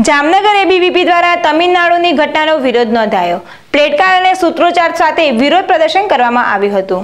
Jamnagar ABVP દ્વારા તમિલનાડુની ઘટનાનો વિરોધ નોંધાયો। પ્લેકાર્ડ અને સૂત્રોચ્ચાર સાથે વિરોધ પ્રદર્શન કરવામાં આવ્યું હતું।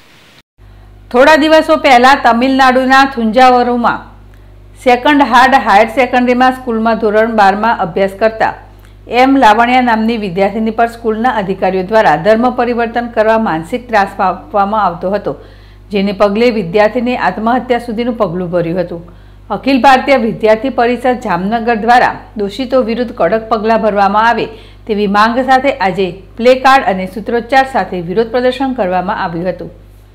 થોડા દિવસો પહેલા તમિલનાડુના થુંજાવરુમાં સેકન્ડ હાર્ડ હાયર સેકન્ડરીમાં સ્કૂલમાં ધોરણ 12માં અભ્યાસ કરતા એમ લાવણ્યા નામની વિદ્યાર્થીની પર સ્કૂલના અધિકારીઓ દ્વારા ધર્મ પરિવર્તન કરવા માનસિક ત્રાસ આપવામાં આવતો હતો, જેને પગલે વિદ્યાર્થીને આત્મહત્યા સુધીનું પગલું ભર્યું હતું। અખિલ ભારતીય વિદ્યાર્થી પરિષદ જામનગર દ્વારા દોષિતો વિરુદ્ધ કડક પગલાં ભરવામાં આવે તેવી માંગ સાથે આજે પ્લેકાર્ડ અને સૂત્રોચ્ચાર સાથે વિરોધ પ્રદર્શન કરવામાં આવ્યું હતું।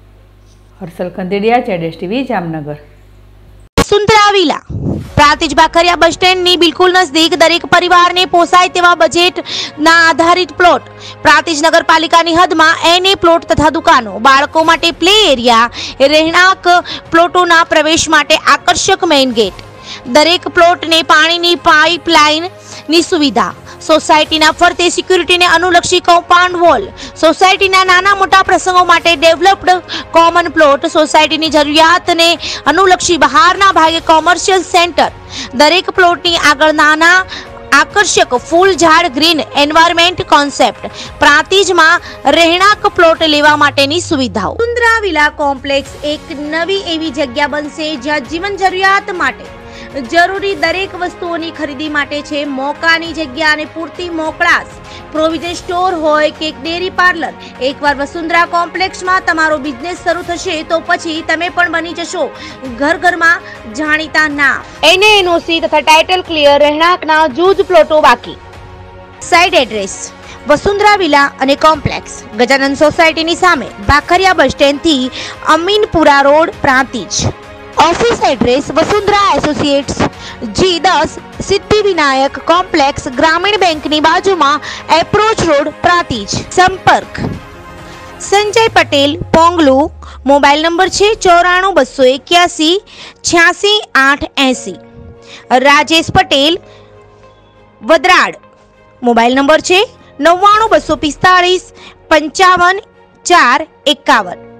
Harshal Kandediya, ZS TV, Jamnagar. Vasundhara villa Prantij Bakhariya bus સ્ટેન્ડની બિલકુલ નજદીક દરેક પરિવારને પોસાય તેવા બજેટના આધારિત પ્લોટ, પ્રાંતિજ નગરપાલિકાની હદમાં એને પ્લોટ તથા દુકાનો, બાળકો માટે પ્લે એરિયા, રહેણાંક પ્લોટોના પ્રવેશ માટે આકર્ષક મેઇન ગેટ, દરેક પ્લોટને પાણીની પાઇપલાઇનની સુવિધા, સોસાયટીના ફરતે સિક્યુરિટીને અનુલક્ષી કમ્પાઉન્ડ વોલ, સોસાયટીના નાના મોટા પ્રસંગો માટે ડેવલપ્ડ કોમન પ્લોટ, સોસાયટીની જરૂરિયાતને અનુલક્ષી બહારના ભાગે કોમર્શિયલ સેન્ટર, દરેક પ્લોટની આગળ નાના આકર્ષક ફૂલ ઝાડ ગ્રીન એન્વાયરમેન્ટ કોન્સેપ્ટ, પ્રાંતિજમાં રહેણાંક પ્લોટ લેવા માટેની સુવિધાઓ। વસુંધરા વિલા કોમ્પ્લેક્સ એક નવી એવી જગ્યા બનશે જ્યાં જીવન જરૂરિયાત માટે જરૂરી દરેક વસ્તુઓની ખરીદી માટે છે મોકાની જગ્યા અને પૂરતી મોકળાશ, પ્રોવિઝન સ્ટોર હોય કે ડેરી પાર્લર। એકવાર વસુંધરા કોમ્પ્લેક્સમાં તમારો બિઝનેસ શરૂ થશે તો પછી તમે પણ બની જશો ઘર ઘરમાં જાણીતા નામ। NOC તથા ટાઇટલ ક્લિયર રહેણાંકના જૂજ પ્લોટો બાકી। સાઇટ એડ્રેસ વસુંધરા વિલા અને કોમ્પ્લેક્સ, ગજાનંદ સોસાયટીની સામે, બાખરિયા બસ સ્ટેન્ડથી Aminpura road, Prantij. Office address Vasundhara associates G10 Siddhivinayak complex, Gramin bank ની બાજુમાં, એપ્રોચ રોડ, પ્રાંતિજ। સંપર્ક સંજય પટેલ, પોંગલુ। મોબાઈલ નંબર છે 94 281 86 880। રાજેશ પટેલ, વદરાડ। મોબાઈલ નંબર છે 99 245 55 4 51।